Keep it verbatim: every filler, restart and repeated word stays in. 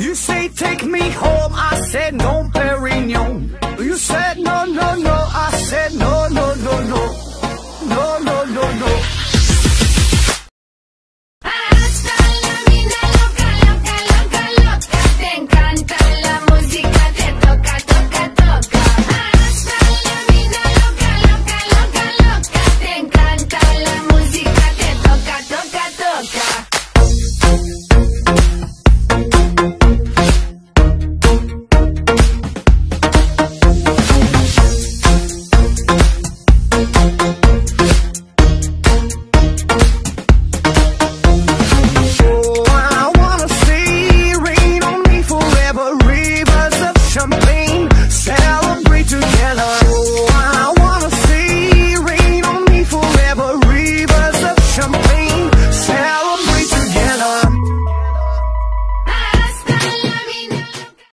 You say take me home, I said no, Perignon. You said no, no, no, I said no, no, no, no. No, no, no, no. Hasta la mina loca, loca, loca, loca. Te encanta la música, te toca, toca, toca. Hasta la mina loca, loca, loca, loca. Te encanta la música, te toca, toca, toca. Thank you.